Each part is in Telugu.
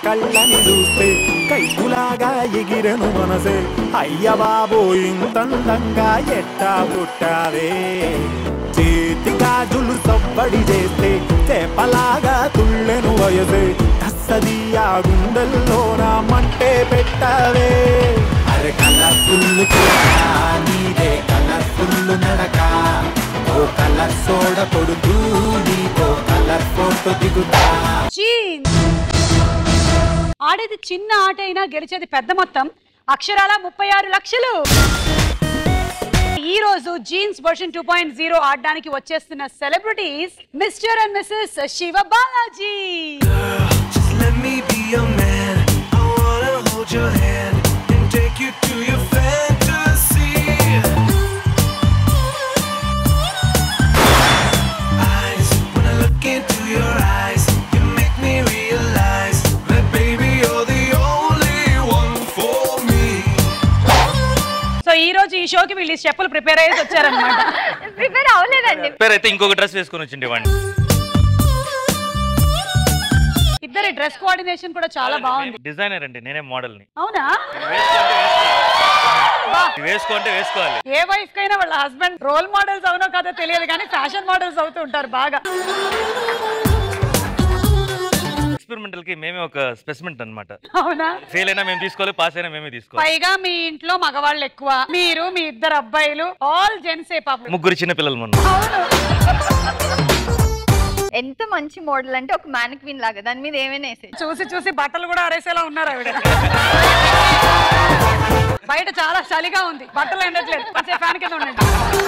కళ్ళని చూస్తే కైపులాగా ఎగిరెను మనసే అయ్య బాబో ఇంతందంగా ఎట్టా పుట్టావే చేతి గాజులు సవ్వడి చేస్తే చేపలాగా తుళ్ళెను వయసే తస్సదియా గుండెల్లో నా మంటే పెట్టావే అరే కలర్ఫుల్ నీదే కలర్ఫుల్ నడక ఓ కలర్ సోడ కొడుతూ నీతో కలర్ ఫోటో దిగుతా. ఆడేది చిన్న ఆట అయినా గెలిచేది పెద్ద మొత్తం అక్షరాల 36 లక్షలు. ఈ రోజు జీన్స్ వర్షన్ 2.0 ఆడడానికి వచ్చేస్తున్న celebrities Mr and Mrs Shiva Balaji. ఈ రోజు ఈ షోకి వీళ్ళు స్టెప్పులు ప్రిపేర్ అయ్యేసి వచ్చారన్నమాట. ప్రిపేర్ అవ్వలేదండి. ప్రిపేర్ అయితే ఇంకొక డ్రెస్ వేసుకొని వచ్చింది వాడిని. ఇద్దరి డ్రెస్ కోఆర్డినేషన్ కూడా చాలా బాగుంది. డిజైనర్ అండి, నేనే మోడల్ ని. అవునా? వేసుకుంటే వేసుకోవాలి. ఏ వైఫ్ కైనా వాళ్ళ హస్బెండ్ రోల్ మోడల్స్ అవునో కాదో తెలియదు కానీ ఫ్యాషన్ మోడల్స్ అవుతూ ఉంటారు బాగా. ఎక్స్పెరిమెంటల్ కి మేమే ఒక స్పెసిమెంట్ అన్నమాట. అవునా? ఫెయిల్ అయినా మేము తీసుకోవాలి, పాస్ అయినా మేమే తీసుకోవాలి. పైగా మీ ఇంట్లో మగవాళ్ళు ఎక్కువ, మీరు మీ ఇద్దరు అబ్బాయిలు, ఆల్ జెంట్సే పాపం. ముగ్గురు చిన్న పిల్లలు మొన్న. ఎంత మంచి మోడల్ అంటే ఒక మ్యానిక్విన్ లాగా దాని మీద ఏమైనా వేసే చూసి చూసి బట్టలు కూడా ఆరేసేలా ఉన్నారు ఆవిడ. బయట చాలా చలిగా ఉంది, బట్టలు ఎండట్లేదు, ఫ్యాన్ కింద ఉండండి.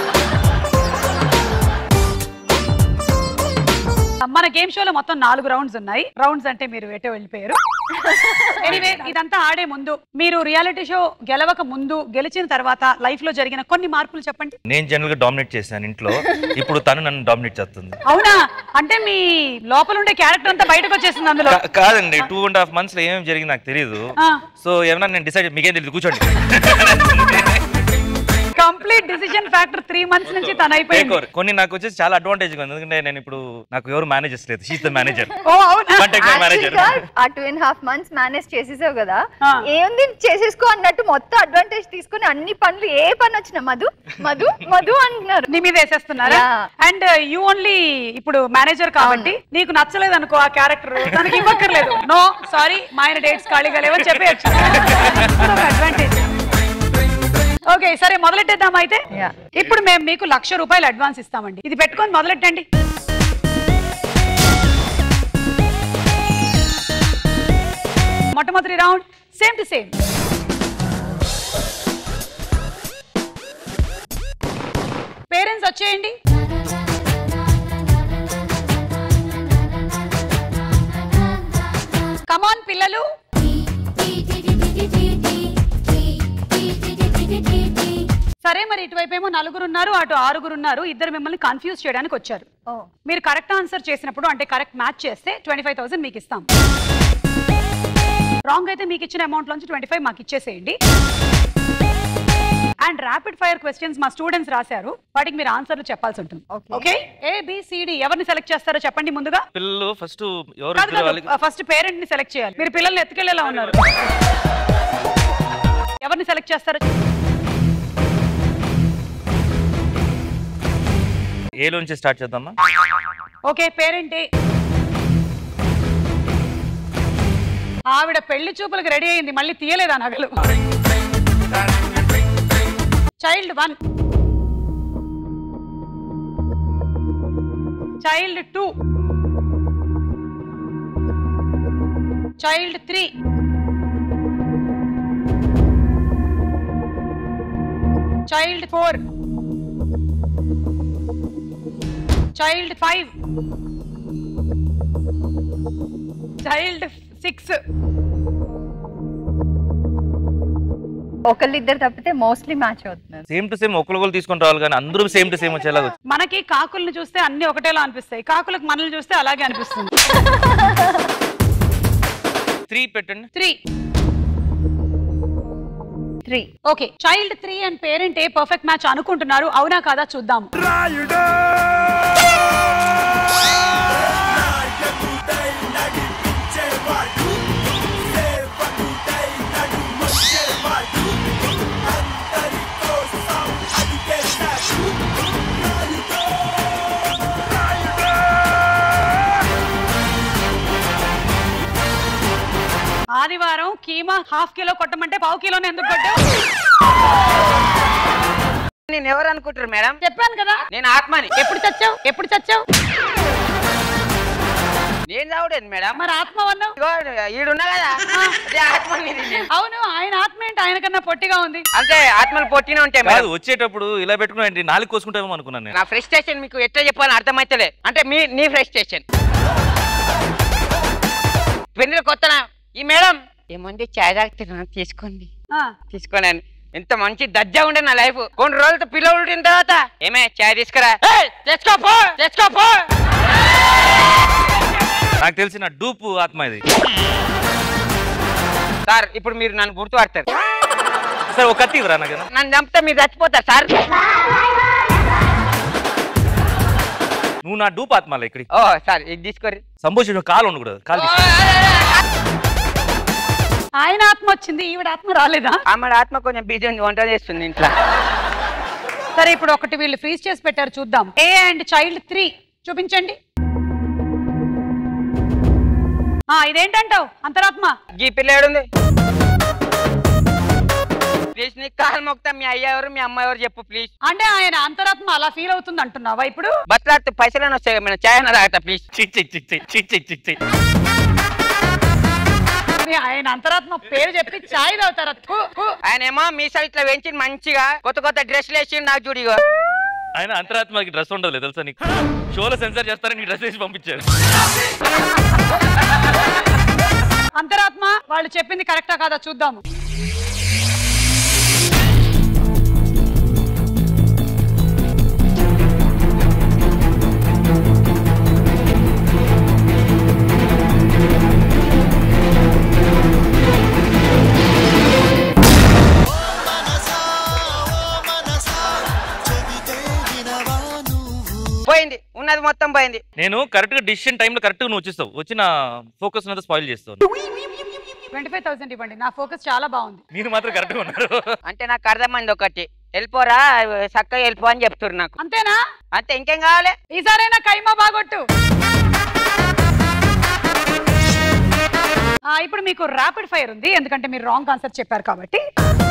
మన గేమ్ షోలో మొత్తం 4 రౌండ్స్ ఉన్నాయి. రౌండ్స్ అంటే మీరు ఎటో వెళ్ళిపోయారు. ఎనీవే, ఇదంతా ఆడే ముందు మీరు రియాలిటీ షో గెలవక ముందు, గెలిచిన తర్వాత లైఫ్ లో జరిగిన కొన్ని మార్పులు చెప్పండి. నేను జనరల్ గా డామినేట్ చేశాను ఇంట్లో, ఇప్పుడు తను నన్ను డామినేట్ చేస్తుంది. అవునా? అంటే మీ లోపల ఉండే క్యారెక్టర్ అంతా బయటకు వచ్చేసింది అందులో? కాదండి, 2.5 months లో ఏమేమి జరిగింది నాకు తెలియదు. సో ఏమన్నా నేను డిసైడ్, మీకేం తెలియదు, కూర్చోండి. కంప్లీట్ డిసిజన్ ఫ్యాక్టర్ 3 months నుంచి తన అయిపోయింది. కొన్ని నాకు వచ్చేసి చాలా అడ్వాంటేజ్ ఉంది, ఎందుకంటే నేను ఇప్పుడు నాకు ఎవరు మేనేజర్స్ లేదు, షీ ఇస్ ద మేనేజర్. ఓ అవునా? మేనేజర్. ఆ 2.5 months మేనేజ్ చేసేసావు కదా, ఏంది చేసేసుకో అన్నట్టు మొత్తం అడ్వాంటేజ్ తీసుకుని అన్ని పనులు ఏ పని వచ్చినా మధు మధు మధు అంటున్నారు, నీ మీద వేసేస్తున్నారా? అండ్ యూ ఓన్లీ ఇప్పుడు మేనేజర్ కాబట్టి నీకు నచ్చలేదు అనుకో ఆ క్యారెక్టర్, తనకి ఇవ్వక్కర్లేదు. నో సారీ, మా ఆయన డేట్స్ ఖాళీగా లేవని చెప్పేయచ్చు. అడ్వాంటేజ్. ఓకే, సరే మొదలెట్టేద్దాం అయితే. ఇప్పుడు మేము మీకు ₹1,00,000 అడ్వాన్స్ ఇస్తామండి, ఇది పెట్టుకొని మొదలెట్టండి. మొట్టమొదటి round same to same. Parents వచ్చేయండి. కమాన్ పిల్లలు. సరే, మరి ఇటువైపు ఏమో 4 ఉన్నారు, అటు 6 ఉన్నారు. ఇద్దరు మిమ్మల్ని కన్ఫ్యూజ్ చేయడానికి వచ్చారు. మీరు కరెక్ట్ ఆన్సర్ చేసినప్పుడు, అంటే కరెక్ట్ మ్యాచ్ చేస్తే 25,000 మీకు ఇస్తాం. రాంగ్ అయితే మీకు ఇచ్చిన అమౌంట్ లోంచి 25 మాకు ఇచ్చేసేయండి. అండ్ ర్యాపిడ్ ఫైర్ క్వశ్చన్స్ మా స్టూడెంట్స్ రాశారు, వాటికి మీరు ఆన్సర్లు చెప్పాల్సి ఉంటుంది. ఓకే, ABCD ఎవరిని సెలెక్ట్ చేస్తారో చెప్పండి ముందుగా. పిల్లలు ఫస్ట్ ఫస్ట్ పేరెంట్ ని సెలెక్ట్ చేయాలి. మీరు పిల్లల్ని ఎత్తుకెళ్ళేలా ఉన్నారు. ఎవరిని సెలెక్ట్ చేస్తారో ఏ లోంచి స్టార్ట్ చేద్దామా? Okay, parent A. ఆవిడ పెళ్లి చూపులకు రెడీ అయింది, మళ్ళీ తీయలేదా నగలు? Child 1, child 2, child 3, child 4, child 5, child 6. ఒకళ్ళిద్దరు తప్పితే మోస్ట్లీ మ్యాచ్ అవుతున్నారు. సేమ్ టు సేమ్ ఒకళ్ళు తీసుకొని రావాలి, కానీ అందరూ సేమ్ టు సేమ్ వచ్చేలాగా. మనకి కాకుల్ని చూస్తే అన్ని ఒకటేలా అనిపిస్తాయి, కాకులకు మనల్ని చూస్తే అలాగే అనిపిస్తుంది. 3 పెట్టండి. 3. Okay, child 3 and parent A perfect match అనుకుంటున్నారు, అవునా కాదా చూద్దాం. హాఫ్ కిలో కొట్టమంటే పావు కిలోని ఎందుకు కొట్టావు? నేను ఎవరు అనుకుంటారు మేడం? చెప్పాను కదా నేను ఆత్మని. ఎప్పుడు చచ్చావు? నేను రావడేది మేడం. మరి ఆత్మ అన్నావు. ఈడున్నా కదా అదే ఆత్మని. అవును, ఆయన ఆత్మ ఏంటి ఆయన కన్నా పొట్టిగా ఉంది? అంటే ఆత్మలు పొట్టినే ఉంటాయి మేడం. వచ్చేటప్పుడు ఇలా పెట్టుకుని నాలుగు కోసుకుంటామో అనుకున్నాను నేను. నా ఫ్రస్ట్రేషన్ మీకు ఎట్లా చెప్పాలని అర్థమైతలే. అంటే నీ ఫ్రస్ట్రేషన్. పెళ్ళి కొత్తనా ఈ మేడం ఏమంది చాయ్ తాగుతున్నా తీసుకోండి ఎంత మంచి దజ్జా ఉండే నా లైఫ్. కొన్ని రోజులతో పిల్లలు ఉండిన తర్వాత ఏమే చాయ్ తీసుకురా, తెచ్చుకోపో. నాకు తెలిసిన డూపు ఆత్మ ఇది. సార్ ఇప్పుడు మీరు నన్ను గుర్తుపడతారు సార్. ఒక కత్తి నాకు నన్ను చంపితే మీరు చచ్చిపోతారు సార్. నువ్వు నా డూపు ఆత్మలే ఇక్కడ. ఓ సార్ ఇది తీసుకోరి. సంభూషణ కాలు ఉండకూడదు. కాలు ఆయన ఆత్మ వచ్చింది, ఈవిడ ఆత్మ రాలేదా? ఆమె ఆత్మ కొంచెం బిజీ ఉంది, వంట చేస్తుంది ఇంట్లో. సరే ఇప్పుడు ఒకటి వీళ్ళు ఫ్రీజ్ చేసి పెట్టారు, చూద్దాం. ఏ అండ్ చైల్డ్ 3 చూపించండి. ఇదేంటంటావు అంతరాత్మ? ఈ పిల్ల ఏడుంది? ప్లీజ్ నీ కాలు మొక్తా. మీ అయ్య ఎవరు మీ అమ్మ ఎవరు చెప్పు ప్లీజ్. అంటే ఆయన అంతరాత్మ అలా ఫీల్ అవుతుంది అంటున్నావా ఇప్పుడు? బట్లాడితే పైసలు వస్తాయి మేడం. చాయ్ తాగుతా ప్లీజ్. ఆయన అంతరాత్మ పేరు చెప్పి చాయ్ తాగుతారా? ఆయన ఏమో మీ సైడ్ ఇట్లా వెంచి మంచిగా కొత్త డ్రెస్లు వేసి నాకు చూడిగో. ఆయన అంతరాత్మకి డ్రెస్ ఉండదు తెలుసా నీకు? షోలో సెన్సర్ చేస్తారని డ్రెస్ వేసి పంపించారు. అంతరాత్మ వాళ్ళు చెప్పింది కరెక్టా కాదా చూద్దాము. పోయింది, ఉన్నది మొత్తం పోయింది. నేను కరెక్ట్ గా డిసిషన్ టైంలో కరెక్ట్ గా నువ్వు వచ్చేస్తావు. వచ్చి నా ఫోకస్ అంతా స్పాయిల్ చేస్తావు. 25,000 ఇవ్వండి, నా ఫోకస్ చాలా బాగుంది. మీరు మాత్రం కరెక్ట్ గా ఉన్నారు. అంటే నాకు అర్థమైంది ఒకటి, వెళ్ళిపోరా చక్కగా వెళ్ళిపో అని చెప్తారు నాకు. అంతేనా? అంతే, ఇంకేం కావాలి? ఈసారైనా కైమా బాగొట్టు. ఇప్పుడు మీకు ర్యాపిడ్ ఫైర్ ఉంది, ఎందుకంటే మీరు రాంగ్ ఆన్సర్ చెప్పారు కాబట్టి.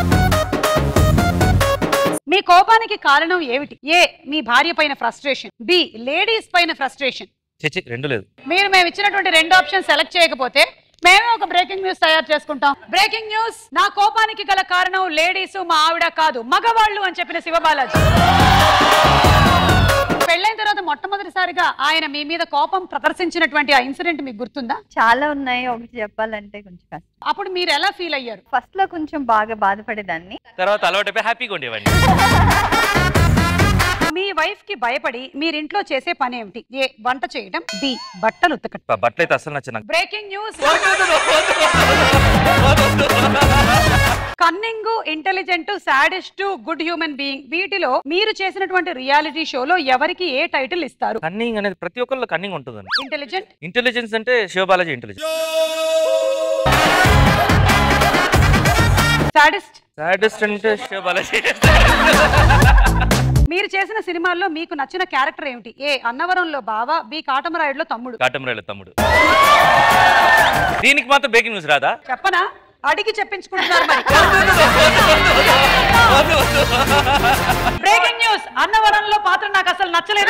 మీ కోపానికి కారణం ఏమిటి? ఏ మీ భార్య పైన ఫ్రస్ట్రేషన్, బి లేడీస్ పైన ఫ్రస్ట్రేషన్. రెండు లేదు. మీరు మేము ఇచ్చినటువంటి 2 ఆప్షన్ సెలెక్ట్ చేయకపోతే మేమే ఒక బ్రేకింగ్ న్యూస్ తయారు చేసుకుంటాం. బ్రేకింగ్ న్యూస్, నా కోపానికి గల కారణం లేడీస్ మా ఆవిడ కాదు మగవాళ్ళు అని చెప్పిన శివ బాలాజీ. పెళ్ళైన తర్వాత మొట్టమొదటిసారిగా ఆయన మీ మీద కోపం ప్రదర్శించినటువంటి ఆ ఇన్సిడెంట్ మీకు గుర్తుందా? చాలా ఉన్నాయి, ఒకటి చెప్పాలంటే కొంచెం కష్టం. అప్పుడు మీరు ఎలా ఫీల్ అయ్యారు? ఫస్ట్ లో కొంచెం బాగా బాధపడేదాన్ని, తర్వాత అలవాటు హ్యాపీగా ఉండేవాడిని. మీ వైఫ్ కి భయపడి మీరింట్లో చేసే పని ఏమిటి? ఏ వంట చేయడం, బి బట్టలు ఉతకడం. బట్టలు అయితే అసలు నచ్చ. Breaking news, cunning, intelligent, sadist, good human being, వీటిలో మీరు చేసినటువంటి రియాలిటీ షోలో ఎవరికి ఏ టైటిల్ ఇస్తారు? కన్నింగ్ అనేది ప్రతి ఒక్కరిలో కన్నింగ్ ఉంటుంది. ఇంటెలిజెన్స్ అంటే శివ బాలాజీ ఇంటెలిజెన్స్. సాడిస్ట్ అంటే శివ బాలాజీ. మీరు చేసిన సినిమాల్లో మీకు నచ్చిన క్యారెక్టర్ ఏమిటి? ఏ అన్నవరంలో బావ, బి కాటమరాయుడులో తమ్ముడు. కాటమరాయుడులో తమ్ముడు. దీనికి మాత్రం బ్రేకింగ్ న్యూస్ రాదా? చెప్పనా? అడిగి చెప్పించుకుంటున్నారు మరి. బ్రేకింగ్ న్యూస్, అన్నవరంలో పాత్ర నాకు అసలు నచ్చలేదు.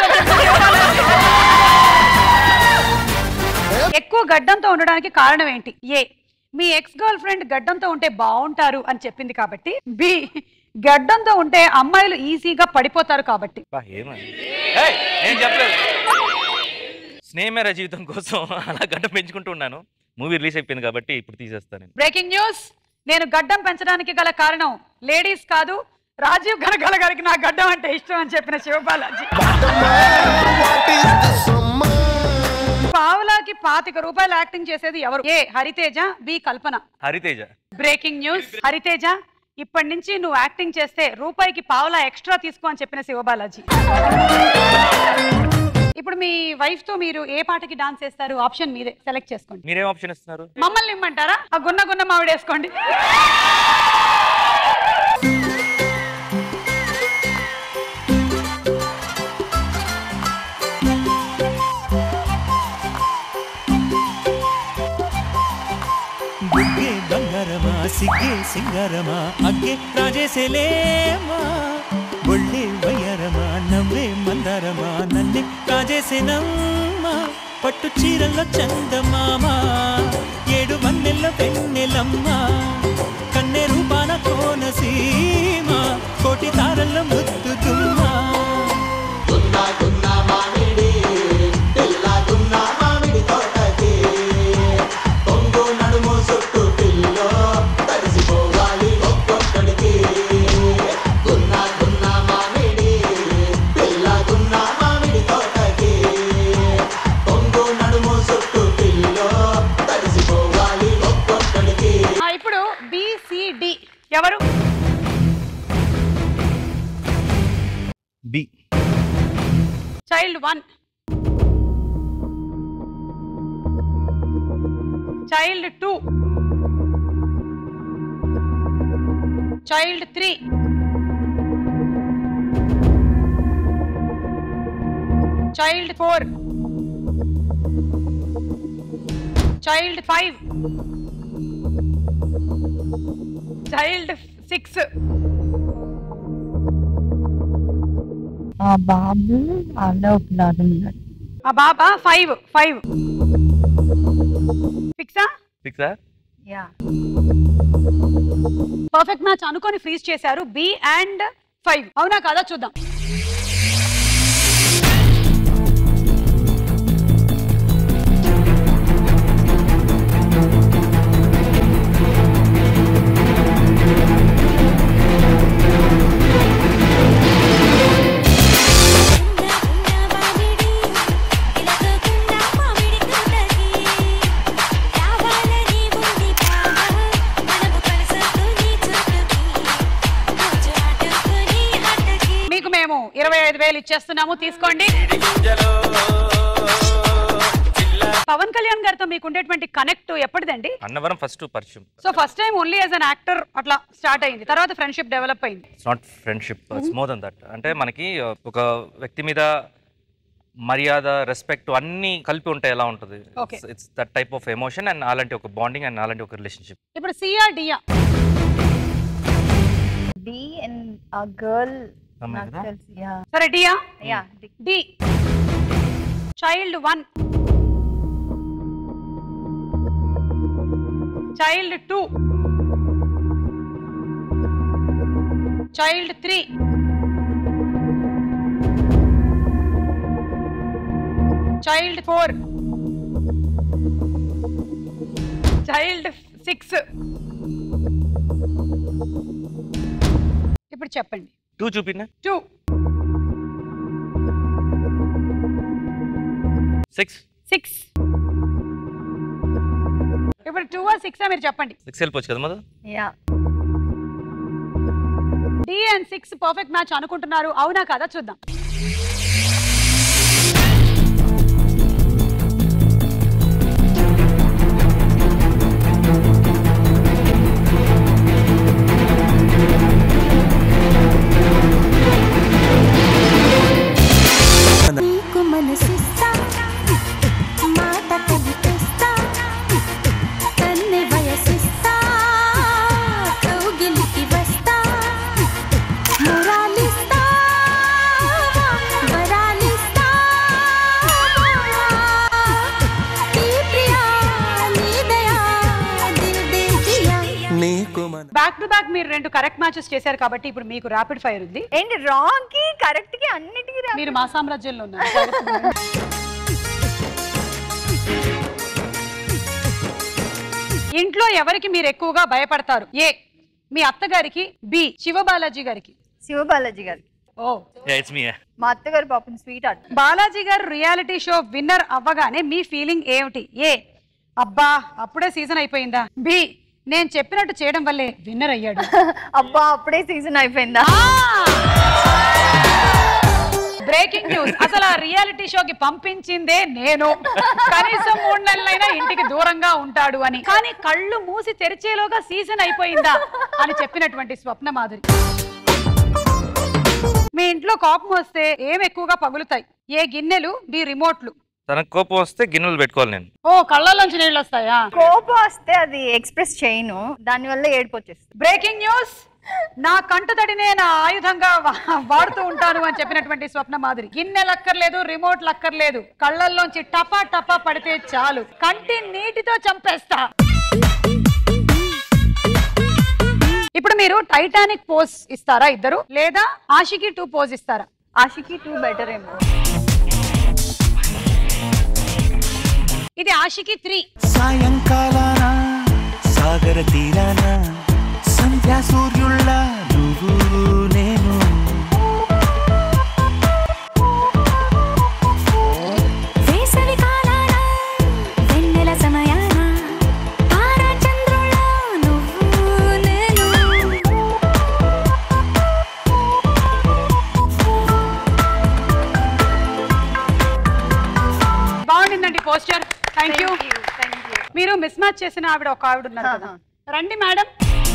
ఎక్కువ గడ్డంతో ఉండడానికి కారణం ఏంటి? ఏ మీ ఎక్స్ గర్ల్ ఫ్రెండ్ గడ్డంతో ఉంటే బాగుంటారు అని చెప్పింది కాబట్టి, బి గడ్డంతో ఉంటే అమ్మాయిలు ఈజీగా పడిపోతారు కాబట్టి. స్నేహమేర జీవితం కోసం అలా గడ్డం పెంచుకుంటూ ఉన్నాను. మూవీ రిలీజ్ అయిపోయింది కాబట్టి ఇప్పుడు తీసేస్తాను. బ్రేకింగ్ న్యూస్, నేను గడ్డం పెంచడానికి గల కారణం లేడీస్ కాదు రాజీవ్ గనగల గారికి నా గడ్డం అంటే ఇష్టం అని చెప్పిన శివ బాలాజీ. పావులాకి 25 రూపాయలు యాక్టింగ్ చేసేది ఎవరు? A Hariteja, B Kalpana. Hariteja. Breaking news, Hariteja ఇప్పటి నుంచి నువ్వు యాక్టింగ్ చేస్తే రూపాయికి పావులా ఎక్స్ట్రా తీసుకో అని చెప్పిన శివ బాలాజీ. ఇప్పుడు మీ వైఫ్ తో మీరు ఏ పాటకి డాన్స్ చేస్తారు? ఆప్షన్ మీరే, సెలెక్ట్ చేసుకోండి. మీరేం ఆప్షన్ ఇస్తున్నారు? మమ్మల్ని ఇమ్మంటారా? ఆ గున్న గున్న మావిడ వేసుకోండి. సిగ్గే సింగారమా అగ్గే రాజేసేలేమా ఒళ్ళే వయ్యారమా నవ్వే మందారమా నన్నే రాజేసేనమ్మా పట్టు చీరల్లో చందమామా 7 వన్నెల్ల పెన్నెలమ్మా కన్నె రూపాన కోనసీమ కోటి తారల్లో ముద్దుతుమ్మా ఎవరు? B. Child 1, child 2, child 3, child 4, child 5, child 6. ఆ బాబు అలా ఒకలాగా ఉన్నాడు. ఆ బాబా 5 ఫిక్సా? ఫిక్సా? యా. పర్ఫెక్ట్ మ్యాచ్ అనుకొని ఫ్రీజ్ చేశారు బి అండ్ 5. అవునా కాదా చూద్దాం. మీకు మేము 25,000 ఇచ్చేస్తున్నాము, తీసుకోండి. పవన్ కళ్యాణ్ గారితో మీకు ఉండేటువంటి కనెక్ట్ ఎప్పటిదండి? అన్నవరం ఫస్ట్ పరిచయం. So first time only as an actor అట్లా స్టార్ట్ అయింది, తర్వాత ఫ్రెండ్షిప్ డెవలప్ అయింది. It's not friendship, it's more than that. అంటే మనకి ఒక వ్యక్తి మీద మర్యాద, రెస్పెక్ట్ అన్ని కలిపి ఉంటాయి. ఎలా ఉంటుంది, it's that type of emotion and అలాంటి ఒక బాండింగ్ అండ్ అలాంటి ఒక రిలేషన్షిప్. ఇప్పుడు సియా డియా? డి అండ్ ఆ గర్ల్ సరే డియా. Yeah D. Child 1, child 2, child 3, child 4, child 6. ఇప్పుడు చెప్పండి. 2 చూపినా? 2, 6. ఇప్పుడు 2 or 6 మీరు చెప్పండి. 6 వెళ్ళిపోవచ్చు కదా Madhu? Yeah. D and 6 perfect match అనుకుంటున్నారు, అవునా కదా చూద్దాం. బ్యాక్ టు బ్యాక్ మీరు 2 కరెక్ట్ మ్యాచెస్ చేశారు కాబట్టి ఇప్పుడు మీకు ర్యాపిడ్ ఫైర్ ఉంది. ఏంటి రాంగ్ కి కరెక్ట్ కి అన్నిటికీ మీరు మా సామ్రాజ్యంలో ఉన్నారు. ఇంట్లో ఎవరికి మీరు ఎక్కువగా భయపడతారు? ఏ మీ అత్తగారికి, బి శివ బాలాజీ గారికి. శివ బాలాజీ గారికి. Oh it's me. మా అత్తగారు పాపం స్వీట్ హార్ట్. బాలాజీ గారు రియాలిటీ షో విన్నర్ అవ్వగానే మీ ఫీలింగ్ ఏమిటి? ఏ అబ్బా అప్పుడే సీజన్ అయిపోయిందా? బి నేను చెప్పినట్టు చేయడం వల్లే విన్నర్ అయ్యాడు. అబ్బా అప్పుడే సీజన్ అయిపోయిందా? బ్రేకింగ్ న్యూస్, అసలు ఆ రియాలిటీ షోకి పంపించిందే నేను. కనీసం 3 నెలలైనా ఇంటికి దూరంగా ఉంటాడు అని. కానీ కళ్ళు మూసి తెరిచేలోగా సీజన్ అయిపోయిందా అని చెప్పినటువంటి స్వప్న మాధురి. మీ ఇంట్లో కోపం వస్తే ఏం ఎక్కువగా పగులుతాయి? ఏ గిన్నెలు, బి రిమోట్లు, తనకు కోపం వస్తే గిన్నెలు పెట్టుకోవాలి నేను. ఓ కళ్ళలోంచి నీళ్ళు వస్తాయా? కోపం వస్తే అది ఎక్స్ప్రెస్ చేయను, దాని వల్ల ఏడుపు వచ్చేస్తుంది. బ్రేకింగ్ న్యూస్, నా కంటతడినే నా ఆయుధంగా వాడుతూ ఉంటాను అని చెప్పినటువంటి స్వప్న మాధురి. గిన్నెలు అక్కర్లేదు, రిమోట్ లక్కర్లేదు, కళ్ళల్లోంచి టపా టపా పడితే చాలు, కంటి నీటితో చంపేస్తా. ఇప్పుడు మీరు టైటానిక్ పోజ్ ఇస్తారా ఇద్దరు, లేదా ఆషికి 2 పోజ్ ఇస్తారా? ఆషికి 2 బెటర్ ఏమో. ఇది ఆషికి 3. సాయంకాలాన సాగర తీరాన సంధ్యా సూర్యుళ్ళ నువ్వు నేను, వేసవి కాలాన వెన్నెల సమయాన తారా చంద్రుల నువ్వు నేను. బాగుండిందండి పోస్టర్. Thank you. మీరు మిస్ మ్యాచ్ చేసిన ఆవిడ ఒక ఆవిడ ఉన్నారు కదా, రండి మేడం.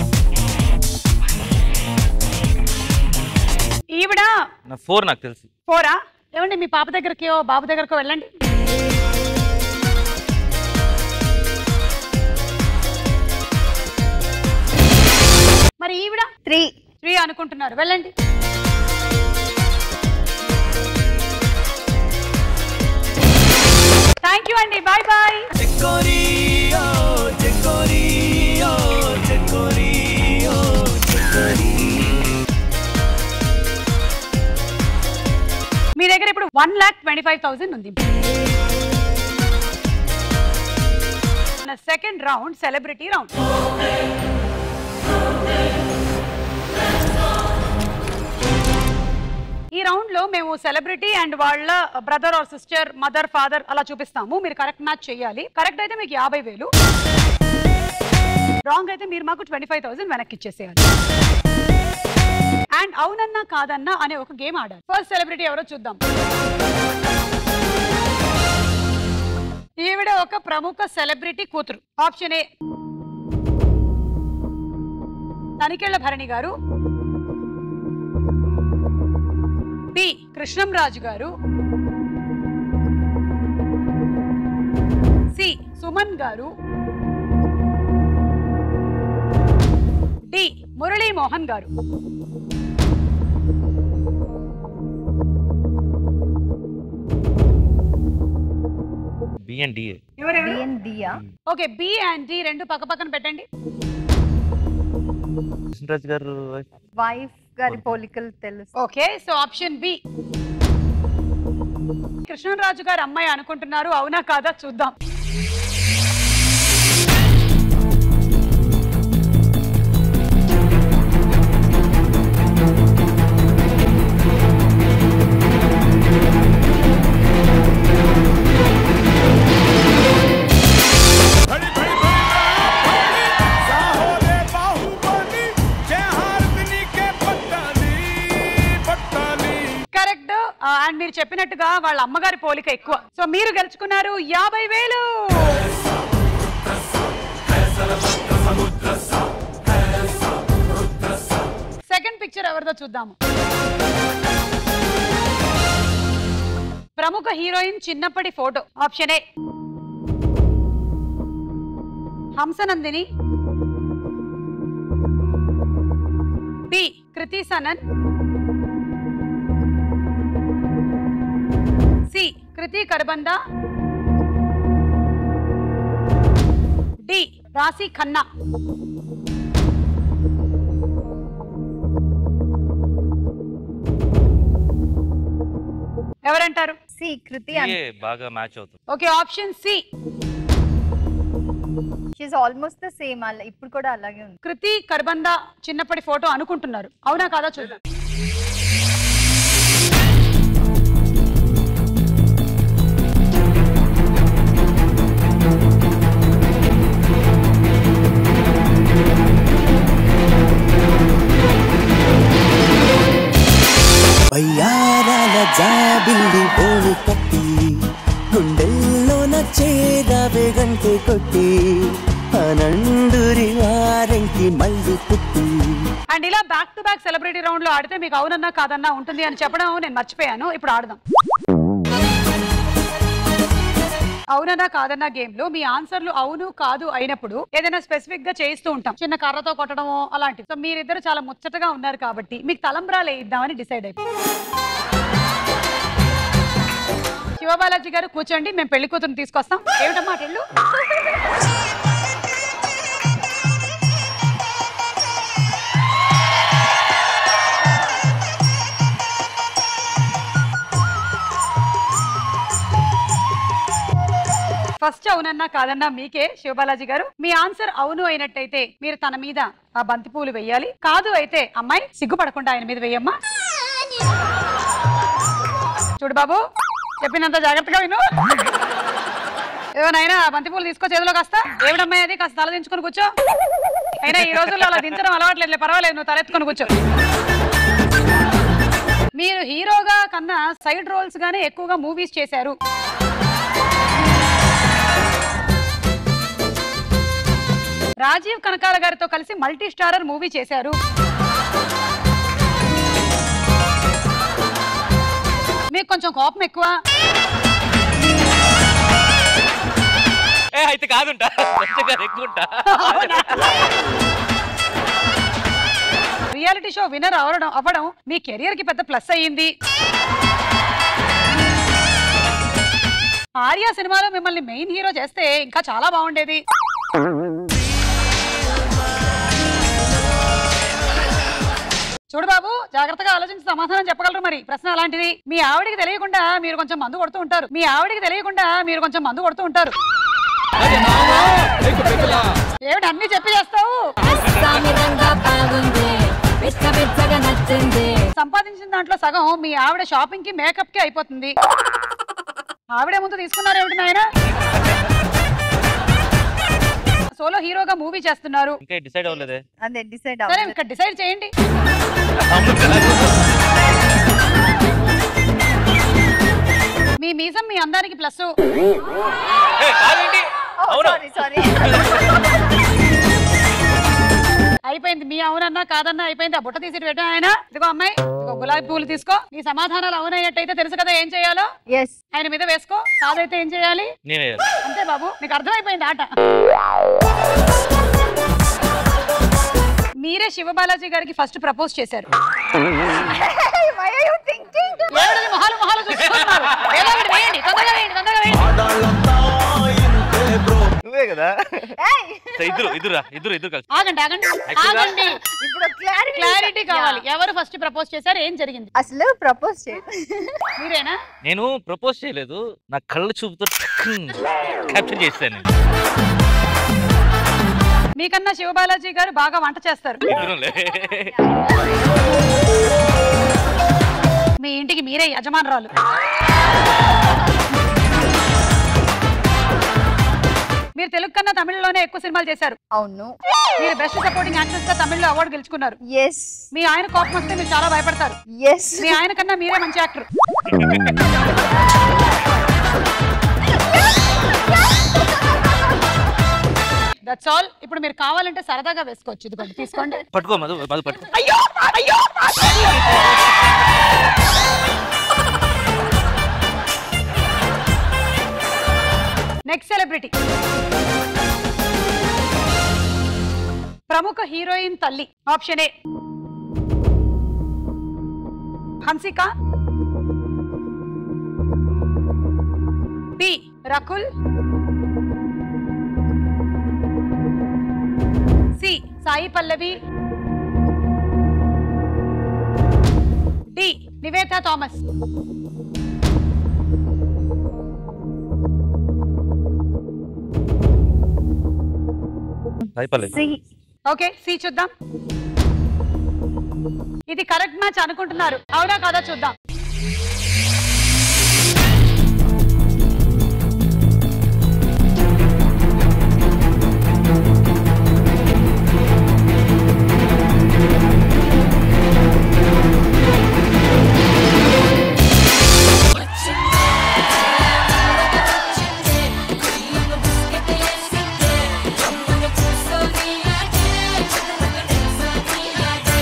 ఈవిడ 4 నాకు తెలుసు. 4ఆ? ఏమండి మీ పాప దగ్గరకో బాబు దగ్గరకో వెళ్ళండి. మరి ఈవిడ 3 అనుకుంటున్నారు, వెళ్ళండి. థ్యాంక్ యూ అండి, బాయ్ బాయ్. మీ దగ్గర ఇప్పుడు 1,25,000 ఉంది. Second round celebrity round. ఈ రౌండ్ లో మేము సెలబ్రిటీ అండ్ వాళ్ళ brother or sister, mother, father అలా చూపిస్తాము. మీరు కరెక్ట్ మ్యాచ్ చేయాలి. కరెక్ట్ అయితే మీకు 50,000, రాంగ్ అయితే మీరు మాకు 25,000 వెనక్కి ఇచ్చేసేయాలి. అండ్ అవునన్నా కాదన్నా అనే ఒక గేమ్ ఆడాలి. ఫస్ట్ సెలబ్రిటీ ఎవరో చూద్దాం. ఈవిడ ఒక ప్రముఖ సెలబ్రిటీ కూతురు. Option A Tanikella Bharani garu, B Krishnamraju గారు, సి సుమన్ గారు, డి మురళీ మోహన్ గారు. B and D. Okay, B and D రెండు పక్క పక్కన పెట్టండి. కృష్ణరాజు గారు వైఫ్ గారి పోలికలు తెలుసు. Okay, so option B Krishnaraju గారు అమ్మాయి అనుకుంటున్నారు. అవునా కాదా చూద్దాం. అండ్ మీరు చెప్పినట్టుగా వాళ్ళ అమ్మగారి పోలిక ఎక్కువ. సో మీరు గెలుచుకున్నారు 50,000. సెకండ్ పిక్చర్ ఎవరిదో చూద్దాము. ప్రముఖ హీరోయిన్ చిన్నప్పటి photo. Option A Hamsanandini, B Kriti Sanon, C Kriti Kharbanda, D Raashi Khanna. ఎవరంటారు? సి కృతి. బాగా మ్యాచ్ అవుతుంది. Okay, option C. She is almost the same. ఇప్పుడు కూడా అలాగే ఉంది. కృతి కర్బంద చిన్నప్పటి ఫోటో అనుకుంటున్నారు. అవునా కాదా చూద్దాం. బయ్యారాల జాబిల్లి బోలు కట్టి గుండెల్లో నచ్చేదావే గంటే కొట్టి అనండురి వారంకి మళ్ళీ పుట్టి. అండ్ ఇలా back to back celebrity round లో ఆడితే మీకు అవునన్నా కాదన్నా ఉంటుంది అని చెప్పడం నేను మర్చిపోయాను. ఇప్పుడు ఆడదాం. అవునన్నా కాదన్నా గేమ్ లో మీ ఆన్సర్లు అవును కాదు అయినప్పుడు ఏదైనా స్పెసిఫిక్ గా చేయిస్తూ ఉంటాం, చిన్న కర్రతో కొట్టడమో అలాంటివి. సో మీరిద్దరు చాలా ముచ్చటగా ఉన్నారు కాబట్టి మీకు తలంబ్రాలు ఇద్దామని డిసైడ్ అయిపోయింది. శివబాలాజీ గారు కూర్చోండి, మేము పెళ్లి కూతురుని తీసుకొస్తాం. ఏమిటమ్మా ఇల్లు? ఫస్ట్ అవునన్నా కాదన్నా మీకే శివబాలాజీ గారు. మీ ఆన్సర్ అవును అయినట్టయితే మీరు తన మీద ఆ బంతి పూలు వెయ్యాలి, కాదు అయితే అమ్మాయి సిగ్గుపడకుండా ఆయన మీద వెయ్యమ్మా. చూడు బాబు, చెప్పినంత జాగ్రత్తగా విను. ఏమోనైనా బంతి పూలు తీసుకో చేతిలో కాస్త. ఏమిటమ్మాయి అది? కాస్త తల దించుకొని కూర్చో. అయినా ఈ రోజుల్లో అలా దించడం అలవాట్లేదు, పర్వాలేదు, నువ్వు తలెత్తుకొని కూర్చో. మీరు హీరోగా కన్నా సైడ్ రోల్స్ గానే ఎక్కువగా మూవీస్ చేశారు. రాజీవ్ కనకాల గారితో కలిసి మల్టీ స్టారర్ మూవీ చేశారు. మీకు కొంచెం కోపం ఎక్కువ. అయితే కాదుంటా, రియాలిటీ షో విన్నర్ అవ్వడం మీ కెరియర్ కి పెద్ద ప్లస్ అయ్యింది. ఆర్య సినిమాలో మిమ్మల్ని మెయిన్ హీరో చేస్తే ఇంకా చాలా బాగుండేది. చూడు బాబు, జాగ్రత్తగా ఆలోచించి సమాధానం చెప్పగలరు. మరి ప్రశ్న అలాంటిది. మీ ఆవిడికి తెలియకుండా మీరు కొంచెం మందు కొడుతూ ఉంటారు. ఏమిటి అన్ని చెప్పి చేస్తావు? సంపాదించిన దాంట్లో సగం మీ ఆవిడ షాపింగ్ కి మేకప్ కి అయిపోతుంది. ఆవిడే ముందు తీసుకున్నారు ఏమిటి నాయన? సోలో హీరోగా మూవీ చేస్తున్నారు. ఇంకా డిసైడ్ అవ్వలేదే. అదే డిసైడ్ సరే, ఇక్కడ డిసైడ్ చేయండి. మీ మీసం మీ అందానికి ప్లస్. అయిపోయింది. మీ అవునన్నా కాదన్నా అయిపోయింది. ఆ బుట్ట తీసి పెట్టా ఆయన. ఇదిగో అమ్మాయి, ఇదిగో గులాబీ పూలు తీసుకో. నీ సమాధానాలు అవునయ్యట్టయితే తెలుసు కదా ఏం చేయాలో. ఆయన మీద వేసుకో. కాదైతే ఏం చేయాలి? అంతే బాబు, నీకు అర్థమైపోయింది ఆట. మీరే శివబాలాజీ గారికి ఫస్ట్ ప్రపోజ్ చేశారు. నువ్వే కదా. ఇద్దరు కలిసి. ఆగండి. ఇప్పుడు క్లారిటీ కావాలి. ఎవరు ఫస్ట్ ప్రపోజ్ చేశారు? ఏం జరిగింది? అసలు ప్రపోజ్ మీరేనా? నేను ప్రపోజ్ చేయలేదు, నా కళ్ళ చూపుతో క్యాప్చర్ చేశాను. మీకన్నా శివబాలాజీ గారు బాగా వంట చేస్తారు. మీ ఇంటికి మీరే యజమానురాలు. మీరు తెలుగు కన్నా తమిళలోనే ఎక్కువ సినిమాలు చేశారు. అవును. మీరు బెస్ట్ సపోర్టింగ్ యాక్ట్రెస్ గా తమిళ్లో అవార్డు గెలుచుకున్నారు. మీ ఆయన కోపం వస్తే మీరు చాలా భయపడతారు. మీ ఆయన కన్నా మీరే మంచి యాక్టర్. That's all. ఇప్పుడు మీరు కావాలంటే సరదాగా వేసుకోవచ్చు. ఇదిగోండి, తీసుకోండి. పట్టుకో మధు, పట్టుకో. Next celebrity. ప్రముఖ హీరోయిన్ తల్లి. Option A Hansika, B Rakul, C Sai Pallavi, D Nivetha Thomas. Okay, C చూద్దాం. ఇది కరెక్ట్ మ్యాచ్ అనుకుంటున్నారు, అవునా కాదా చూద్దాం.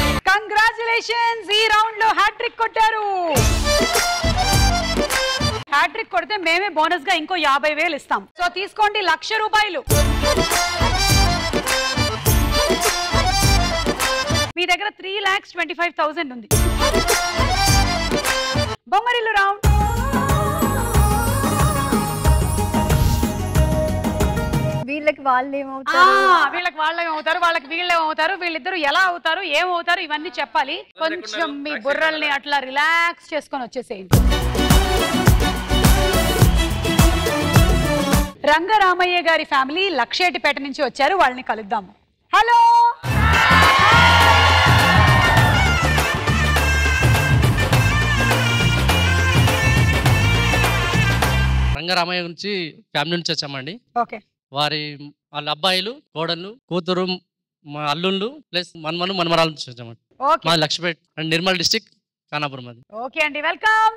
కంగ్రాచులేషన్స్, ఈ రౌండ్ లో హ్యాట్రిక్ కొట్టారు. హ్యాట్రిక్ కొడితే మేమే బోనస్ గా ఇంకో 50,000 ఇస్తాం. సో తీసుకోండి 1,00,000 రూపాయలు. మీ దగ్గర 3,25,000 ఉంది. బొమ్మరిల్లు రౌండ్. వీళ్ళకి వాళ్ళు ఏమవుతారు, వీళ్ళకి వాళ్ళు ఏమవుతారు, వాళ్ళకి వీళ్ళు ఏమవుతారు, వీళ్ళిద్దరు ఎలా అవుతారు, ఏమవుతారు, ఇవన్నీ చెప్పాలి. కొంచెం మీ బుర్రల్ని అట్లా రిలాక్స్ చేసుకొని వచ్చేసేయండి. రంగరామయ్య గారి ఫ్యామిలీ లక్షేటిపేట నుంచి వచ్చారు, వాళ్ళని కలుద్దాము. హలో, రంగరామయ్య నుంచి ఫ్యామిలీ నుంచి వచ్చామండి. ఓకే. వాళ్ళ అబ్బాయిలు, కోడళ్ళు, కూతురు, మా అల్లుళ్ళు ప్లస్ మన్మను మనమరాల నుంచి వచ్చామండి. మా లక్ష్మీపేట అండ్ నిర్మల్ డిస్ట్రిక్ట్ ఖానాపురం అది. ఓకే అండి, వెల్కమ్.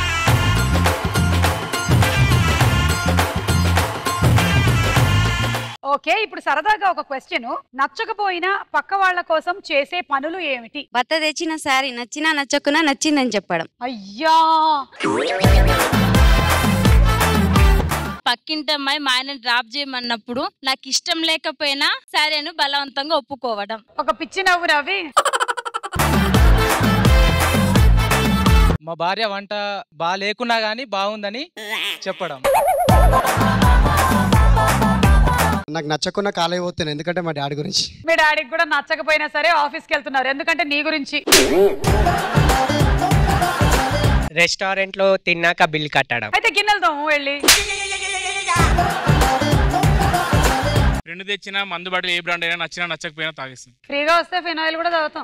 ఓకే, ఇప్పుడు సరదాగా ఒక క్వశ్చన్. నచ్చకపోయినా పక్క వాళ్ళ కోసం చేసే పనులు ఏమిటి? భర్త తెచ్చిన సారీ నచ్చినా నచ్చకున్నా నచ్చిందని చెప్పడం. అయ్యా, పక్కింటి అమ్మాయి మా ఆయన డ్రాప్ చేయమన్నప్పుడు నాకు ఇష్టం లేకపోయినా సారీను బలవంతంగా ఒప్పుకోవడం. ఒక పిచ్చి నవ్వు నవ్వి మా భార్య వంట బాగా లేకున్నా గానీ బాగుందని చెప్పడం. నాకు నచ్చకుండా కాలేజ్ పోతాను, ఎందుకంటే మా డాడీ గురించి. మీ డాడీకి కూడా నచ్చకపోయినా సరే ఆఫీస్కి వెళ్తున్నారు, ఎందుకంటే నీ గురించి. రెస్టారెంట్ లో తిన్నాక బిల్ కట్టడం. అయితే గిన్నెలతో వెళ్ళి రెండు తెచ్చిన మందు బాటిల్ ఏ బ్రాండ్ అయినా నచ్చినా నచ్చకపోయినా తాగేస్తాం. ఫ్రీగా వస్తే ఫినాయిల్ కూడా తాగుతాం.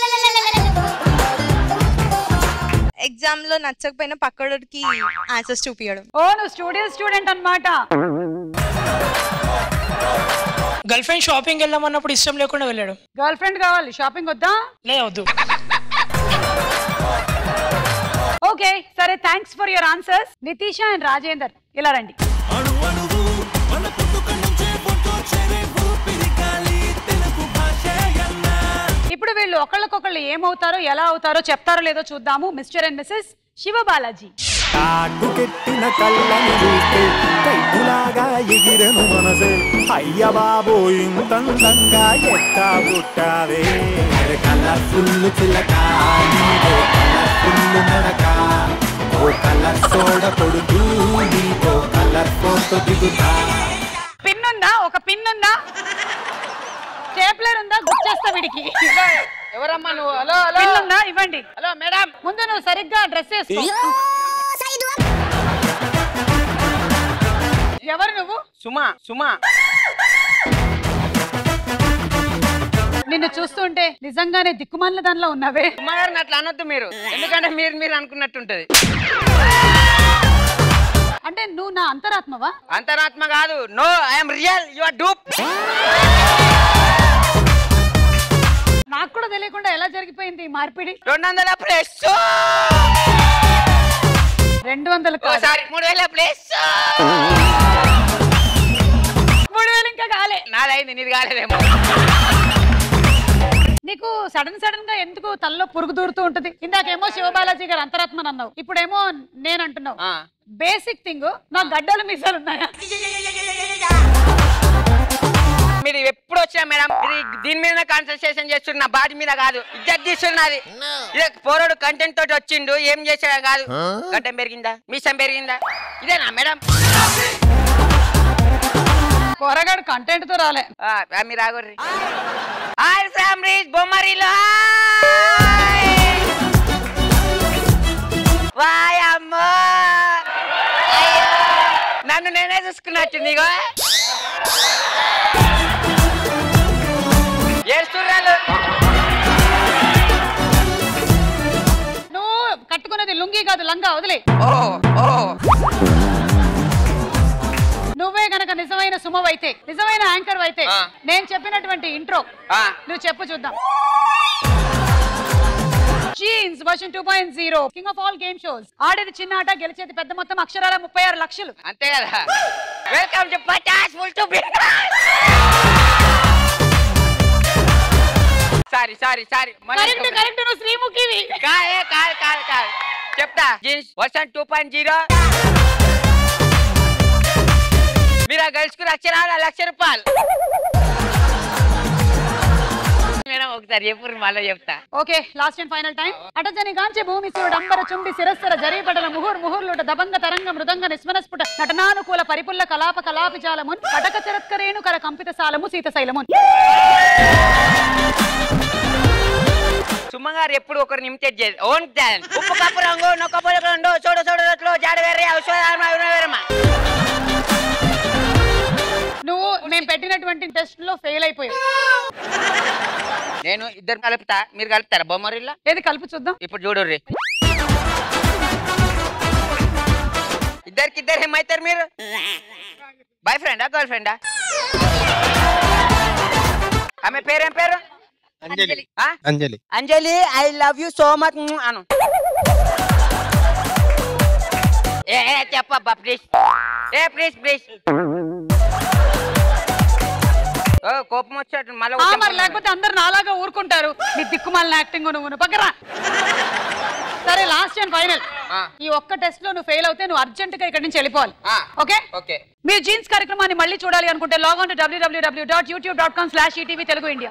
ఎగ్జామ్ లో నచ్చకపోయినా పక్కడికి ఆన్సర్స్ చూపించడం. ఓ, నువ్వు స్టూడెంట్ అన్నమాట. గర్ల్ ఫ్రెండ్ షాపింగ్ వెళ్దామన్నప్పుడు ఇష్టం లేకుండా వెళ్ళాడు. గర్ల్ ఫ్రెండ్ కావాలి, షాపింగ్ వద్దా? లేదు. ఓకే, సరే, thanks for your answers. Nitisha and Rajender ఇలా రండి. ఇప్పుడు వీళ్ళు ఒకళ్ళకొకళ్ళు ఏమవుతారో ఎలా అవుతారో చెప్తారో లేదో చూద్దాము. Mr and Mrs Shiva Balaji. కెట్టిన కళ్ళని చూస్తే కైపులాగా ఎగిరెను మనసే, అయ్య బాబో ఇంతందంగా ఎట్టా పుట్టావే, కలర్ఫుల్ చిలక నీతో కలర్ఫుల్ నడక, ఓ కలర్ సోడ కొడుతూ నీతో కలర్ ఫోటో దిగుతా. పిన్నుందా? ఒక పిన్నుందా? స్టేప్లర్ ఉందా? గుర్చేస్తా వీడికి. ఎవరమ్మా నువ్వు? హలో హలో, పిన్నుందా? ఇవ్వండి. హలో మేడం, ముందు నువ్వు సరిగ్గా డ్రెస్ వేసుకో. ఎవరు నువ్వు? సుమా. సుమా. నిన్ను చూస్తుంటే నిజంగానే దిక్కుమాలిన దానిలో ఉన్నావే. సుమా గారిని అట్లా అనొద్దు మీరు, ఎందుకంటే మీరు అనుకున్నట్టుంటది. అంటే నువ్వు నా అంతరాత్మవా? అంతరాత్మ కాదు, no, I'm real, you are dupe. నాకు కూడా తెలియకుండా ఎలా జరిగిపోయింది ఈ మార్పిడి? 200 ప్లస్ 200 కాదు, 3,000 ప్లస్ 3,000 ఇంకా కాలే. నాదైంది, నీది కాలేదేమో. నీకు సడన్ గా ఎందుకు తలలో పురుగు దూరుతూ ఉంటది? ఇందాకేమో శివబాలాజీ గారు అంతరాత్మని అన్నావు, ఇప్పుడేమో నేను అంటున్నావు. బేసిక్ థింగ్, నా గడ్డలు మీసాలు ఉన్నాయా? మీరు ఎప్పుడు వచ్చినా మేడం దీని మీద కాన్సన్ట్రేషన్ చేస్తున్నా, నా బాడీ మీద కాదు. ఇజ్జత్ తీస్తున్నది. పోరాడు కంటెంట్ తోటి వచ్చిండు, ఏం చేసాడా కాదు. గడ్డం పెరిగిందా, మీసం పెరిగిందా, ఇదేనా మేడం? కూరగాడు కంటెంట్ తో రాలే. మీరు ఆగొర్రి. హాయ్ ఫ్రమ్ రీచ్ బొమ్మరిలో. వాయ్ అమ్మో, నన్ను నేనే చూసుకున్నట్టు నీగో. నువ్వు కట్టుకున్నది లుంగి కాదు, లంగా. వదిలే. నువ్వే గనక నిజమైన సుమవైతే, నిజమైన యాంకర్ అయితే, నేను చెప్పినటువంటి ఇంట్రో నువ్వు చెప్పు చూద్దాం. Jeans version 2.0, king of all game shows. ఆడేది చిన్న ఆట, గెలిచేది పెద్ద మొత్తం, అక్షరాల 36 లక్షలు. అంతే కదా. వెల్కమ్ టు పటాస్ ఫుల్ టు బి. సారీ కరెక్ట్ నువ్వు శ్రీముఖివి. కాదు చెప్తా. జీన్స్ వర్షన్ 2.0 మీరు ఆ గర్ల్స్ కు 1,00,000 రూపాయలు. మేడం ఒకసారి చెప్పు మళ్ళీ చెప్తా. Okay last and final time. అటజని గాంచె భూమి సుడంబర చుంబి శిరస్సర జరీపటల ముహుర్లుట దబంగ తరంగ మృదంగ నిస్మనస్ఫుట నటనానుకూల పరిపుల్ల కలాప కలాపిజాలమున్ కటక చరత్కరేణు కర కంపిత సాలము సీతశైలమున్. సుమ గారు ఎప్పుడు ఒకరు ఇమిటేట్ చేయాలి. Own talent. ఉప్పు కప్పు రంగు నొక్క పొలకండు చూడ చూడట్లో జాడ వేరే ఔషధమా. నువ్వు మేము పెట్టినటువంటి టెస్ట్ లో ఫెయిల్ అయిపోయావు. నేను ఇద్దరు కలుపుతా, మీరు కలుపుతారా బొమ్మరిల్లా? ఏది కలుపు చూద్దాం. ఇప్పుడు చూడుర్రి ఇద్దరికిద్దరు ఏమవుతారు మీరు? బాయ్ ఫ్రెండా గర్ల్ ఫ్రెండా? ఆమె పేరేం పేరు? Anjali. Anjali. Anjali I love you so much అను. ఏ చెప్పబ్బా ప్లీజ్. A please please. కోపం వచ్చాడు మళ్ళీ. లేకపోతే అందరు నాలాగా ఊరుకుంటారు. నీ దిక్కుమాలిన యాక్టింగ్ నువ్వు పక్కరా. సరే లాస్ట్ అండ్ ఫైనల్. ఈ ఒక్క టెస్ట్ లో నువ్వు ఫెయిల్ అవుతే నువ్వు అర్జెంట్ గా ఇక్కడ నుంచి వెళ్ళిపోవాలి. Okay okay. మీరు జీన్స్ కార్యక్రమాన్ని మళ్ళీ చూడాలి అనుకుంటే log on to www.youtube.com/etv Telugu India.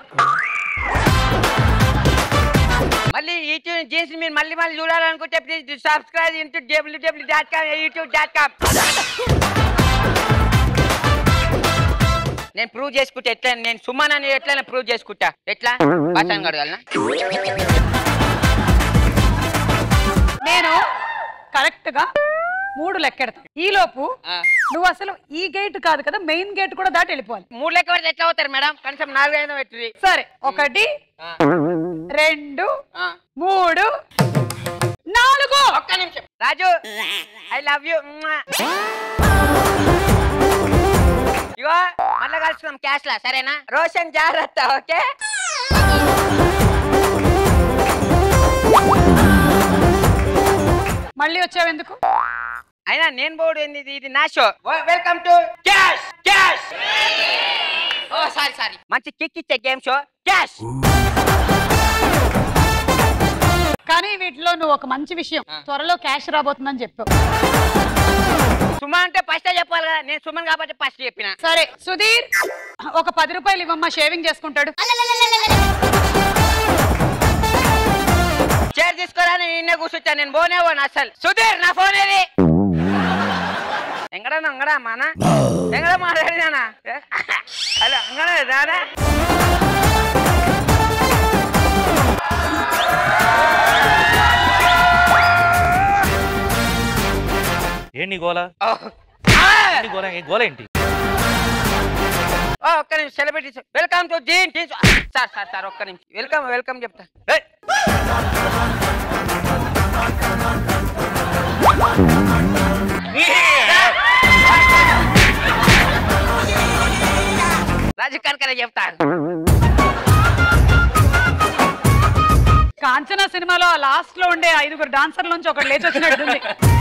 మళ్ళీ యూట్యూబ్ జీన్స్ మీరు మళ్ళీ చూడాలనుకుంటే ప్లీజ్ సబ్స్క్రైబ్ ఇంటూ www.youtube.com. నేను ప్రూవ్ చేసుకుంటా. ఎట్లా నేను సుమన్ ఎట్లా ప్రూవ్ చేసుకుంటా? ఎట్లా పాఠాన్ని కడగలనా? నేను కరెక్ట్ గా 3 లెక్కెడతా. ఈ లోపు నువ్వు అసలు ఈ గేట్ కాదు కదా మెయిన్ గేట్ కూడా దాటి వెళ్ళిపోవాలి. 3 లెక్క పెడితే ఎట్లా అవుతారు మేడం? కనీసం 4 5 పెట్టి. సరే 1 2 3 4. ఒక్క నిమిషం రాజు ఐ లవ్ యూ. ఇగో మళ్ళా కలుసుకున్నాం క్యాష్ లా సరేనా? రోషన్ జాగ్రత్త. ఓకే మళ్ళీ వచ్చావు ఎందుకు? అయినా నేను బోర్డు ఏంది? ఇది నా show. Welcome to cash cash. Oh sorry sorry. మంచి కిక్ ఇచ్చే గేమ్ షో క్యాష్. కానీ వీటిలో నువ్వు ఒక మంచి విషయం, త్వరలో క్యాష్ రాబోతుందని చెప్పావు. సుమన్ అంటే ఫస్ట్ చెప్పాలి కదా. నేను సుమన్ కాబట్టి ఫస్ట్ చెప్పిన. సరే సుధీర్ ఒక 10 రూపాయలు ఇవ్వమ్మా, షేవింగ్ చేసుకుంటాడు. చైర్ తీసుకోరా, నేను నిన్నే కూర్చొచ్చా. నేను పోనే పోను అసలు. సుధీర్ నా ఫోన్ ఏది? ఎంగడా మానా ఎంగడా మాట్లాడినా? హలో అంగడా రానా? ఏంటి గోలా? గోల ఏంటి? ఒక్క నిమిషం celebrities welcome to jean. Sir sir sir ఒక్క నిమిషం. వెల్కమ్ వెల్కమ్ చెప్తా. రాజు కనకర చెప్తాను. కాంచనా సినిమాలో లాస్ట్ లో ఉండే 5 డాన్సర్ల నుంచి ఒకటి లేచి వచ్చినట్టుంది.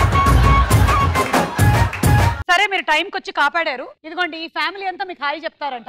సరే మీరు టైంకి వచ్చి కాపాడారు. ఇదిగోండి ఈ ఫ్యామిలీ అంతా మీకు హాయ్ చెప్తారంట.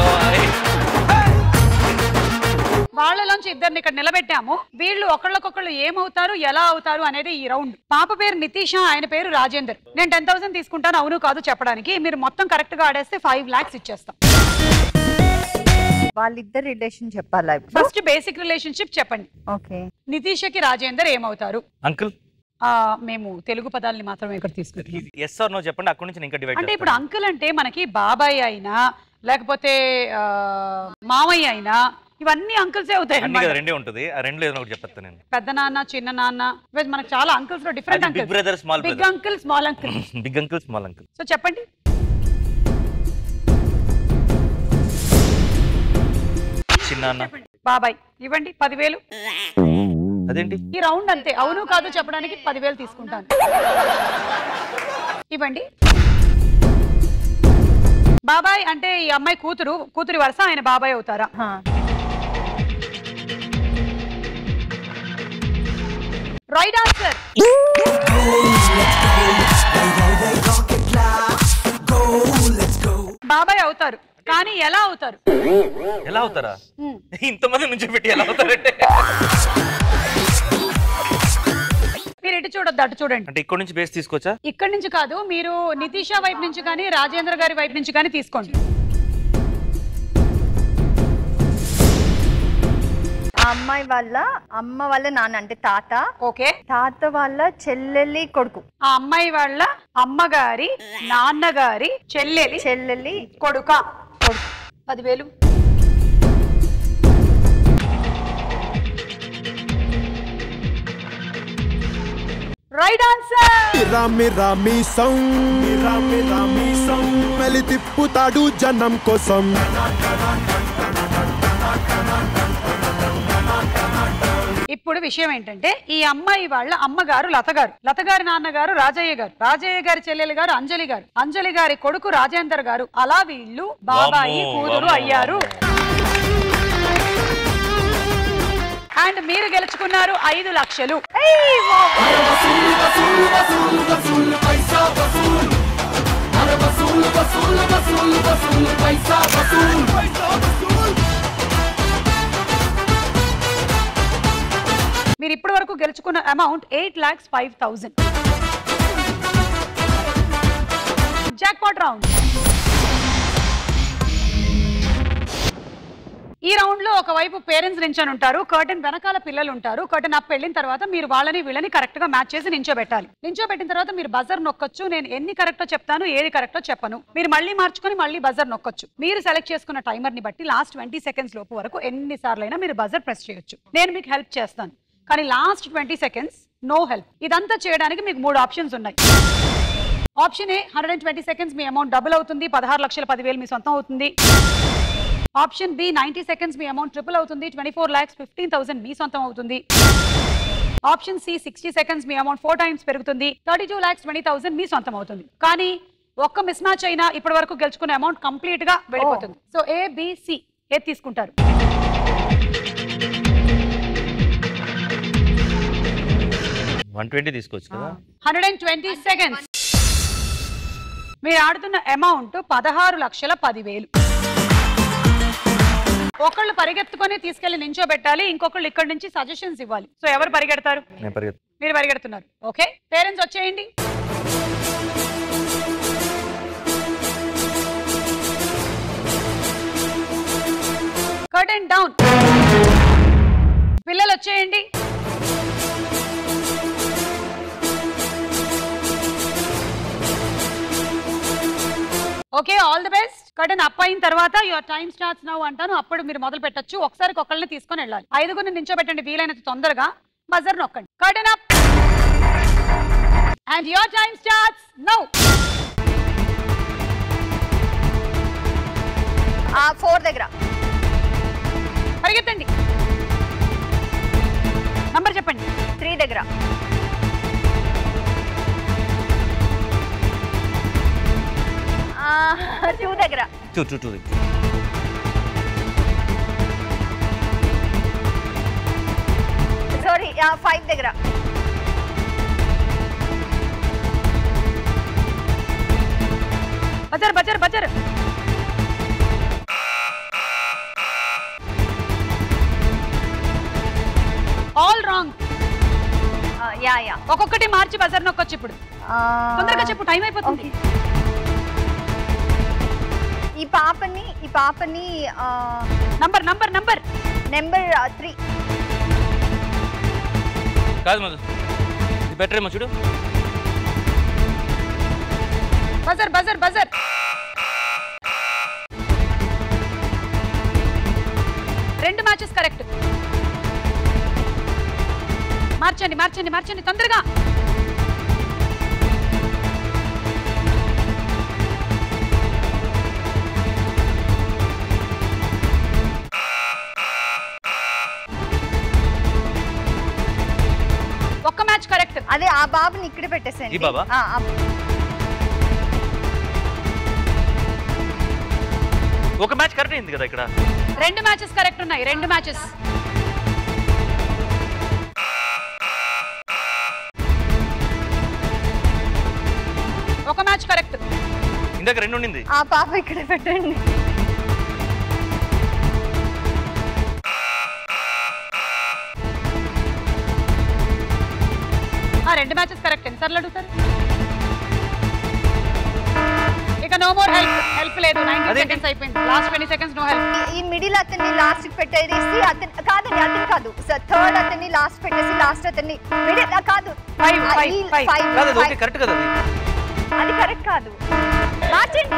వాళ్ళలోంచి ఇద్దరిని ఇక్కడ నిలబెట్టాము. వీళ్ళు ఒకళ్ళకొకళ్ళు ఏమవుతారు ఎలా అవుతారు అనేది ఈ రౌండ్. పాప పేరు నితీష, ఆయన పేరు రాజేందర్. నేను 10,000 తీసుకుంటాను అవును కాదు చెప్పడానికి. మీరు మొత్తం కరెక్ట్ గా ఆడేస్తే 5 lakhs ఇచ్చేస్తాం. వాళ్ళిద్దరు రిలేషన్ చెప్పాలా? ఫస్ట్ బేసిక్ రిలేషన్షిప్ చెప్పండి. ఓకే. నితీషకి రాజేందర్ ఏమవుతారు? అంకుల్. మేము తెలుగు పదాలని మాత్రమే ఇక్కడ తీసుకుంటాం. ఎస్ ఆర్ నో చెప్పండి, అక్కడి నుంచి ఇంకా డివైడ్. అంటే ఇప్పుడు అంకుల్ అంటే మనకి బాబాయ్ అయినా లేకపోతే మామయ్య అయినా ఇవన్నీ అంకుల్సే అవుతాయి. రెండే ఉంటుంది. ఆ రెండులో ఏదో ఒకటి చెప్తాను నేను. పెద్ద నాన్న చిన్న నాన్న మనకు చాలా అంకుల్స్ లో different uncles. Big brother small brother. Big uncle small uncle. Big uncle small uncle. So చెప్పండి. చిన్న అన్న. బాబాయ్ ఇవ్వండి 10,000. అదేంటి ఈ రౌండ్ అంతే. అవును కాదు చెప్పడానికి 10,000 తీసుకుంటాను. ఇవ్వండి. బాబాయ్ అంటే ఈ అమ్మాయి కూతురి వరుస, ఆయన బాబాయ్ అవుతారా? Right answer. బాబాయ్ అవుతారు కానీ ఎలా అవుతారు? ఎలా అవుతారా? ఇంతమంది నుంచి పెట్టి ఎలా అవుతారంటే మీరు ఇటు చూడొద్దు. వద్దు, అటు చూడండి. అంటే ఇక్కడ నుంచి బేస్ తీసుకొచ్చా? ఇక్కడ నుంచి కాదు, మీరు నితీషా వైపు నుంచి కానీ రాజేంద్ర గారి వైపు నుంచి కానీ తీసుకోండి. ఆ అమ్మాయి వాళ్ళ అమ్మ వాళ్ళ నాన్న అంటే తాత. ఓకే. తాత వాళ్ళ చెల్లెలి కొడుకు. ఆ అమ్మాయి వాళ్ళ అమ్మగారి నాన్నగారి చెల్లెలి కొడుక. 10,000. Right answer. రామి సం మెలి తిప్పుతాడు జనం కోసం. ఇప్పుడు విషయం ఏంటంటే ఈ అమ్మాయి వాళ్ళ అమ్మగారు లతగారి నాన్నగారు రాజయ్య గారి చెల్లెలు గారు అంజలి గారి కొడుకు రాజేందర్ గారు. అలా వీళ్ళు బాబాయి కూతురు అయ్యారు. అండ్ మీరు గెలుచుకున్నారు 5 లక్షలు. మీరు ఇప్పటి వరకు గెలుచుకున్న అమౌంట్ 8,05,000. Jackpot round. ఈ రౌండ్ లో ఒకవైపు పేరెంట్స్ నించొని ఉంటారు, కర్టెన్ వెనకాల పిల్లలు ఉంటారు. కర్టెన్ అప్ వెళ్ళిన తర్వాత మీరు వాళ్ళని వీళ్ళని కరెక్ట్ గా మ్యాచ్ చేసి నించోబెట్టాలి. నించోబెట్టిన తర్వాత మీరు బజర్ నొక్కొచ్చు. నేను ఎన్ని కరెక్టో చెప్తాను, ఏది కరెక్టో చెప్పను. మీరు మళ్ళీ మార్చుకొని మళ్ళీ బజర్ నొక్కొచ్చు. మీరు సెలెక్ట్ చేసుకున్న టైమర్ ని బట్టి లాస్ట్ 20 సెకండ్స్ లోపు వరకు ఎన్నిసార్లైనా మీరు బజర్ ప్రెస్ చేయొచ్చు. నేను మీకు హెల్ప్ చేస్తాను, కానీ లాస్ట్ 20 సెకండ్స్ నో హెల్ప్. ఇదంతా చేయడానికి మీకు 3 ఆప్షన్స్ ఉన్నాయి. ఆప్షన్ ఏ 120 సెకండ్స్ మీ అమౌంట్ డబుల్ అవుతుంది, 16,10,000 మీ సొంతం అవుతుంది. ఆప్షన్ బి 90 సెకండ్స్ మీ అమౌంట్ ట్రిపుల్ అవుతుంది, 24,15,000 మీ సొంతం అవుతుంది. ఆప్షన్ సి 60 సెకండ్స్ మీ అమౌంట్ 4 టైమ్స్ పెరుగుతుంది, 32,20,000 మీ సొంతం అవుతుంది. కానీ ఒక్క మిస్ మ్యాచ్ అయినా ఇప్పటి వరకు గెలుచుకునే అమౌంట్ కంప్లీట్ గా వెళ్ళిపోతుంది. సో ఏ బి సి ఏది తీసుకుంటారు? 120 తీసుకోవచ్చు కదా. 120 సెకండ్స్. మీరు ఆడుతున్న అమౌంట్ 16,10,000. ఒకళ్ళు పరిగెత్తుకొని తీసుకెళ్లి నించోబెట్టాలి, ఇంకొకళ్ళు ఇక్కడ నుంచి సజెషన్స్ ఇవ్వాలి. సో ఎవరు పరిగెడతారు? మీరు పరిగెడుతున్నారు. ఓకే, పేరెంట్స్ వచ్చేయండి. Curtain down. పిల్లలు వచ్చేయండి. Okay, all the best. Curtain up అయిన తర్వాత యువర్ టైం స్టార్ట్స్ నౌ అంటాను, అప్పుడు మీరు మొదలు పెట్టొచ్చు. ఒకసారి ఒకళ్ళని తీసుకొని వెళ్ళాలి. 5గురిని నించోబెట్టండి, వీలైనంత తొందరగా. బజర్ నొక్కండి. Curtain up and your time starts now. 4 దగ్గర పరిగెత్తండి. నంబర్ చెప్పండి. 3 దగ్గర. 2 దగ్గర. 2 సారీ 5 దగ్గర. బజర్. All wrong. ఒక్కొక్కటి మార్చి బజర్ నొక్కొచ్చు. ఇప్పుడు తొందరగా చెప్పు, టైం అయిపోతుంది. ఈ పాపని నంబర్ 3 కాదు మధు, ఇది బెటర్ ఏమో చూడు. బజర్. రెండు మ్యాచెస్ కరెక్ట్. మార్చండి తొందరగా. ఒక్క మ్యాచ్ కరెక్ట్. అదే ఆ బాబుని ఇక్కడే పెట్టేసేయండి. ఈ బాబా? ఒక మ్యాచ్ కరెక్ట్ అయింది కదా ఇక్కడ. 2 మ్యాచెస్ కరెక్ట్ ఉన్నాయి. 2 మ్యాచెస్. ఒక మ్యాచ్ కరెక్ట్. ఇందాక 2 ఉండింది. ఆ పాప ఇక్కడే పెట్టండి. రెండు మ్యాచెస్ కరెక్ట్ ఎన్నిసార్లు అడుగుతారు? ఇక నో మోర్ హెల్ప్ లేదు. 90 సెకండ్స్ అయిపోయింది. Last 20 seconds no help. ఈ మిడిల్ అతన్ని లాస్ట్ పెట్టేసి అతని కాదండి, అతని కాదు థర్డ్ అతన్ని లాస్ట్ పెట్టేసి లాస్ట్ అతన్ని మిడిల్ కాదు 5 కరెక్ట్ కదా అది కరెక్ట్ కాదు. మార్చండి.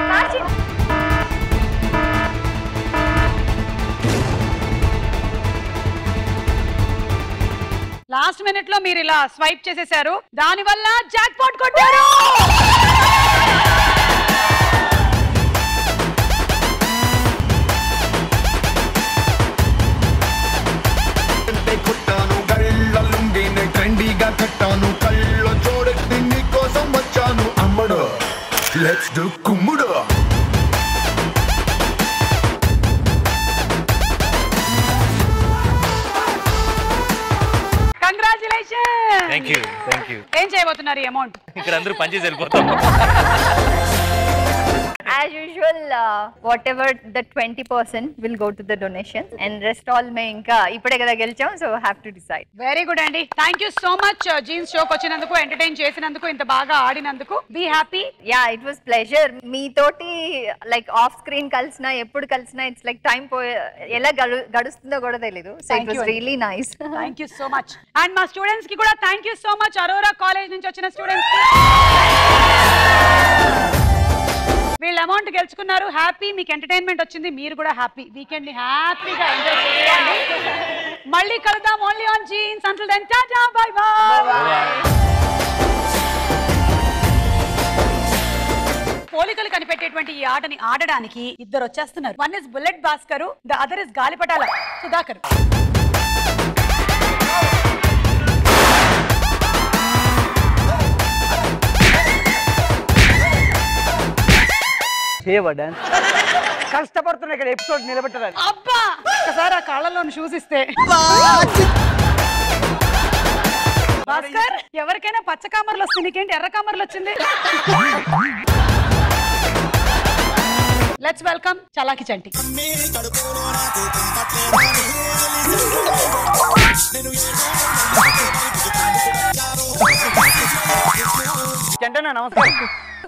లాస్ట్ మినిట్ లో మీరు ఇలా స్వైప్ చేసేసారు, దానివల్ల జాక్ పాట్ కొట్టారు. కొట్టాను గళ్ళ లుంగిని ట్రెండీగా కట్టాను, కళ్ళ చూడెత్తి నీ కోసం వచ్చాను అమ్మడు. లెట్స్ డు కుమ్ముడు. కంగ్రాచులేషన్. Thank you. ఏం చేయబోతున్నారు ఈ అమౌంట్? ఇక్కడ అందరూ పనిచేసి వెళ్ళిపోతాం. As usual, whatever the 20% will go to the donation and rest all may inka ipade kada gelicham, so have to decide. Very good అండి. Thank you so much Genes షోకి వచ్చినందుకు, ఎంటర్టైన్ చేసినందుకు, ఇంత బాగా ఆడినందుకు. Be happy. Yeah, it was pleasure. మీ తోటి like off screen కలిసినా ఎప్పుడు కలిసినా it's like time ఎలా గడుస్తుందో కూడా తెలియదు. So it was really nice. Thank you so much. And మా స్టూడెంట్స్ కి కూడా thank you so much. Aurora college నుంచి వచ్చిన స్టూడెంట్స్ కి వీళ్ళు అమౌంట్ గెలుచుకున్నారు. హ్యాపీ, మీకు ఎంటర్టైన్మెంట్ వచ్చింది, మీరు కూడా హ్యాపీ. వీకెండ్ ని హ్యాపీగా ఎంజాయ్ చేయండి. మళ్ళీ కలుద్దాం only on Genes. Until then tata bye bye. పోలికలు కనిపెట్టేటువంటి ఈ ఆటని ఆడడానికి ఇద్దరు వచ్చేస్తున్నారు. One is bullet Bhaskar, the other is గాలిపటాల సుధాకర్. కష్టపడుతున్నా ఇక్కడ ఎపిసోడ్ నిలబెట్టడానికి. అబ్బా ఒకసారి ఆ కాళ్ళలో షూస్ ఇస్తే. భాస్కర్, ఎవరికైనా పచ్చ కామర్లు వస్తుంది, నీకేంటి ఎర్ర కామర్లు వచ్చింది? లెట్స్ వెల్కమ్ చలాకి చంటి. చంటనా నమస్కారం.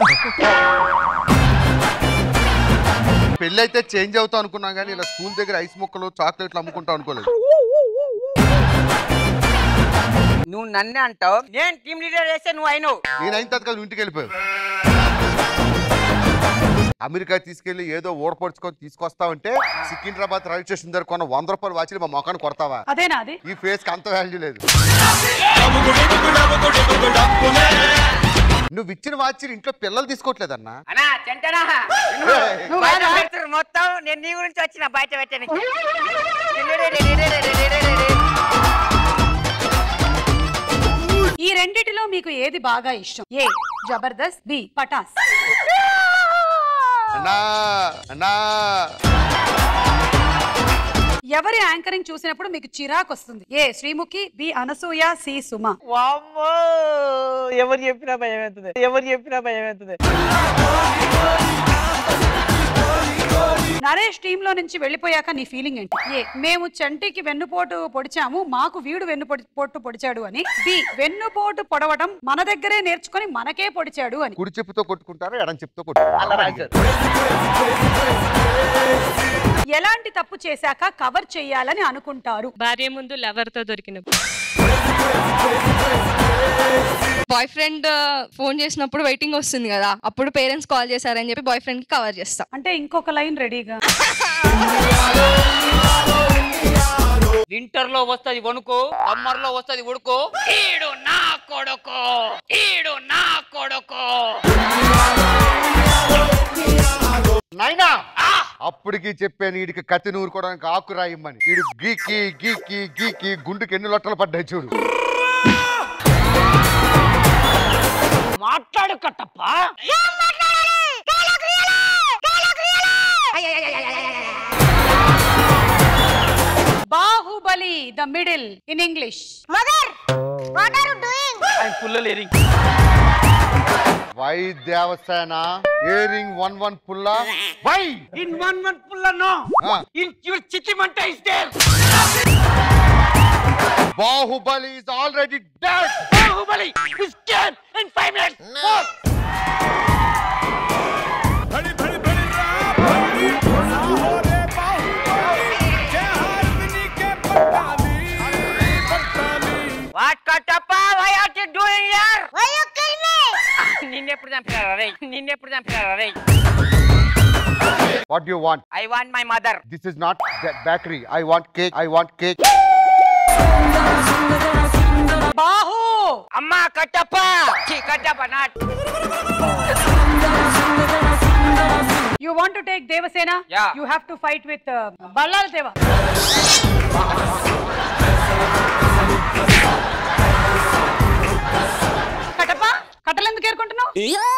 పెళ్ళి అయితే చేంజ్ అవుతా అనుకున్నా కానీ ఇలా స్కూల్ దగ్గర ఐస్ ముక్కలు చాక్లెట్లు అమ్ముకుంటా అనుకోలేదు. నువ్వు నన్నే అంటావు, నేను టీమ్ లీడర్ చేస్తే నువ్వు అయినావు. నేను అయిన తర్వాత నువ్వు ఇంటికి వెళ్ళిపోయావు. అమెరికా తీసుకెళ్లి ఏదో ఓడపడుచుకొని తీసుకొస్తావంటే సికింద్రాబాద్ రైల్వే స్టేషన్ దగ్గర కొన్న 100 రూపాయలు వాచిని మా మొఖాన్ని కొడతావా? అదేనా అది? ఈ ఫేస్ కి అంత వాల్యూ లేదు. నువ్వు ఇచ్చిన వాచి ఇంట్లో పిల్లలు తీసుకోవట్లేదన్నా. మొత్తం నేను నీ గురించి వచ్చిన బయట పెట్టాను. ఈ రెండిటిలో మీకు ఏది బాగా ఇష్టం? A Jabardasth, B Patas. ఎవరి యాంకరింగ్ చూసినప్పుడు మీకు చిరాకు వస్తుంది? A Sreemukhi, B Anasuya, C Suma. వామ్మో, ఎవరు చెప్పినా భయం అవుతుంది. నరేష్ టీమ్ లో నుంచి వెళ్ళిపోయాక నీ ఫీలింగ్ ఏంటి? ఏ మేము చంటికి వెన్నుపోటు పొడిచాము, మాకు వీడు వెన్నుపోటు పొడిచాడు అని. బి వెన్నుపోటు పొడవడం మన దగ్గరే నేర్చుకొని మనకే పొడిచాడు అని. కుడి చెప్పుతో కొట్టుకుంటారు, ఎడం చెప్పుతో కొట్టుకుంటారు. ఎలాంటి తప్పు చేశాక కవర్ చేయాలని అనుకుంటారు? భార్య ముందు లవర్ తో దొరికినప్పుడు. బాయ్ ఫ్రెండ్ ఫోన్ చేసినప్పుడు వెయిటింగ్ వస్తుంది కదా, అప్పుడు పేరెంట్స్ కాల్ చేశారని చెప్పి బాయ్ ఫ్రెండ్ కి కవర్ చేస్తా. అంటే ఇంకొక లైన్ రెడీగా. వింటర్ లో వస్తది వణుకు, సమ్మర్ లో వస్తది ఉడుకు. ఈడు నా కొడుకు. నాయనా అప్పటికి చెప్పాను వీడికి కత్తి నూరుకోవడానికి ఆకు రాయమ్మని. వీడు గీకి గీకి గీకి గుండుకి ఎన్ని లొట్టలు పడ్డాయి చూడు. మాట్లాడు Kattappa. Baahubali the middle in English. Mother what are you doing? I am full లేరింగ్. వై దేవసేన ఏరింగ్ 1-1 పుల్ల. వై ఇన్ 1-1 పుల్ల నో. ఇన్ యువర్ చిట్టి మంట is there. Bahubali is already dead. Bahubali is dead in 5 minutes. What Katappa? Why are you doing here? Why you kill me? నిన్నెప్పుడు చంపారా రే? నిన్నెప్పుడు చంపారా రే? What do you want? I want my mother. This is not bakery. I want cake. I want cake. Baahu అమ్మా Kattappa Kattappa not. You want to take Devasena? Yeah. You have to fight with Ballal Deva. Kattappa కట్టలు ఎందుకు ఏరుకుంటున్నావు?